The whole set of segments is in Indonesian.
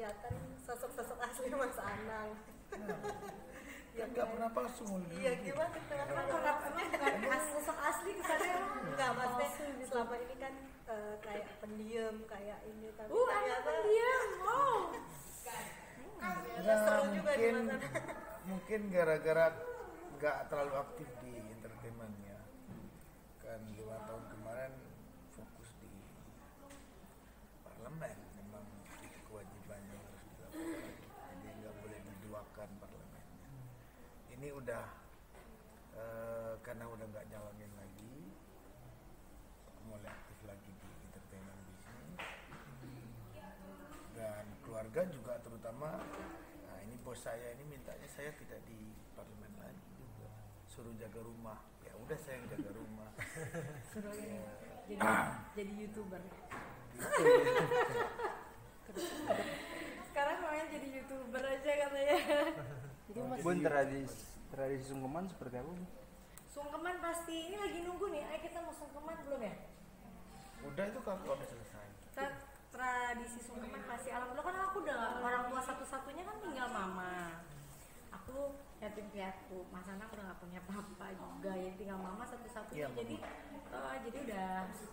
kelihatan sosok-sosok asli Mas Anang. Ya nggak pernah palsu. Iya gimana? Bukan sosok asli kesannya nggak maksudnya selama ini kan kayak pendiam kayak ini tapi anak pendiam. Seru juga di Mas Anang. Mungkin gara-gara nggak terlalu aktif di entertainmentnya kan 5 tahun kemarin fokus di parlemen, memang itu kewajibannya harus dilakukan, jadi nggak boleh diduakan parlemennya. Ini udah karena udah nggak jalanin lagi, mulai aktif lagi di entertainment bisnis dan keluarga juga terutama. Nah ini bos saya ini mintanya saya tidak di parlemen lagi juga, suruh jaga rumah. Ya udah saya yang jaga rumah. Suruh jadi YouTuber. Sekarang maunya jadi YouTuber aja katanya. Jadi Bun, tradisi sungkeman seperti apa? Sungkeman pasti ini lagi nunggu nih. Ayo kita mau sungkeman belum ya? Udah itu kan udah selesai. Tradisi sungkeman pasti alhamdulillah kan aku udah orang tua satu-satunya kan tinggal mama. Aku yatim piatu, Mas Anang udah nggak punya papa juga, ya tinggal mama satu-satunya. Ya, jadi udah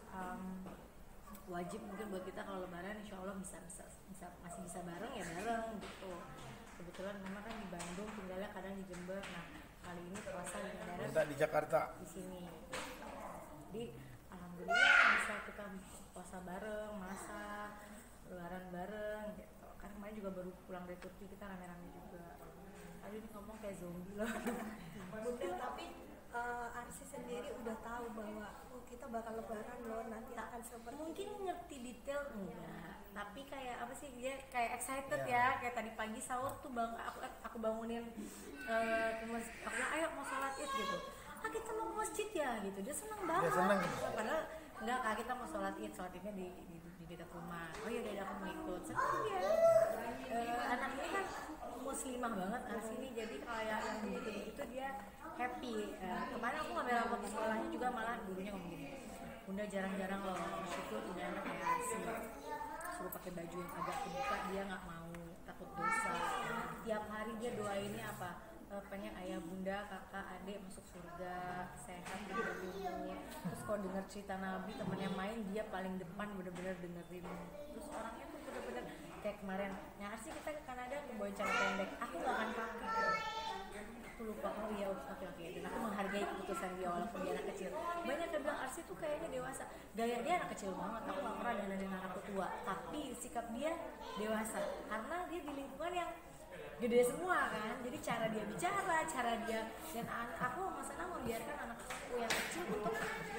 wajib mungkin buat kita kalau lebaran insya Allah masih bisa bareng ya bareng gitu. Kebetulan mama kan di Bandung, tinggalnya kadang di Jember. Nah kali ini puasa di lebaran minta di Jakarta di sini. Jadi alhamdulillah bisa kita puasa bareng, masak, lebaran bareng gitu. Kan kemarin juga baru pulang dari Turki, kita rame-rame juga. Aduh ini ngomong kayak zombie loh. Bunda tapi Arsi sendiri udah tahu bahwa kita bakal lebaran loh nanti akan seperti mungkin ngerti detail enggak, tapi kayak apa sih dia kayak excited ya. Kayak tadi pagi sahur tuh aku bangunin aku bilang ayo mau sholat id gitu. Kita mau ke masjid ya gitu, dia seneng banget. Padahal enggak kak, kita mau sholat idnya di dekat rumah. Oh iya dia aku mau ikut, seneng dia. Anak ini kan muslimah banget sini, jadi kayak yang begitu dia happy. Kemarin aku ngambil rapot di sekolahnya juga, malah gurunya ngomong gini, Bunda jarang-jarang loh bersyukur punya anak kayak Arsi, suruh pakai baju yang agak kebuka dia nggak mau, takut dosa. Tiap hari dia doainnya apa? Pengen ayah bunda, kakak, adik masuk surga, sehat, ilmu. Terus kalau dengar cerita Nabi, temennya main dia paling depan bener-bener dengerin. Terus orangnya tuh bener-bener kayak kemarin, ya sih kita ke Kanada aku bawa cara pendek, aku gak akan pakai. Aku lupa, oh iya oke. Dan aku menghargai keputusan dia walaupun dia anak kecil. Banyak yang bilang Arsi tuh kayaknya dewasa, gaya dia anak kecil banget. Aku gak pernah dandanin anakku tua, tapi sikap dia dewasa karena dia di lingkungan yang gede semua kan, jadi cara dia bicara, cara dia dan aku Mas Anang membiarkan anak aku yang kecil untuk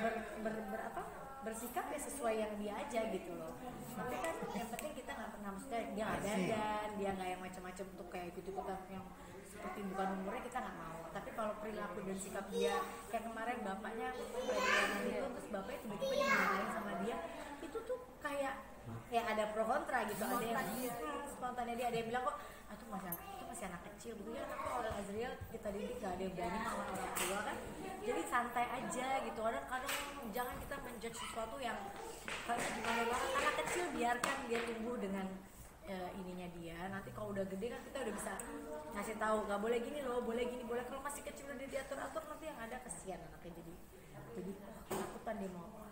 bersikap ya sesuai yang dia aja gitu loh. Tapi kan yang penting kita nggak pernah, maksudnya dia nggak dandan, dia nggak yang macam-macam untuk kayak ikut-ikutan yang seperti bukan umurnya, kita nggak mau. Tapi kalau perilaku dan sikap dia kayak kemarin bapaknya perjalanan itu, terus bapaknya tiba-tiba dimarahin sama dia, itu tuh kayak ya ada pro kontra gitu. Ada yang spontannya dia, ada yang bilang kok itu masih anak kecil gitu ya, anak orang Azriel kita didik gak ada yang berani sama orang tua kan, jadi santai aja gitu. Kadang jangan kita menjudge sesuatu yang kayak gimana banget. Anak kecil biarkan dia tumbuh dengan ininya dia, nanti kalau udah gede kan kita udah bisa ngasih tahu nggak boleh gini loh, boleh gini, boleh. Kalau masih kecil udah diatur-atur nanti yang ada kesian anaknya, jadi ketakutan dia mau